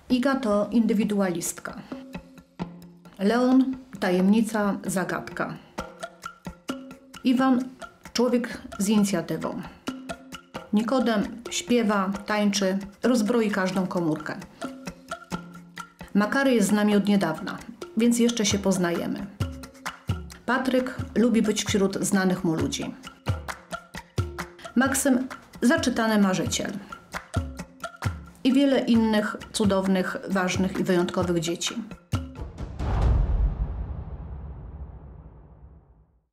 Iga to indywidualistka. Leon tajemnica, zagadka. Iwan człowiek z inicjatywą. Nikodem śpiewa, tańczy, rozbroi każdą komórkę. Makary jest z nami od niedawna, więc jeszcze się poznajemy. Patryk lubi być wśród znanych mu ludzi. Maksym zaczytany marzyciel. I wiele innych cudownych, ważnych i wyjątkowych dzieci.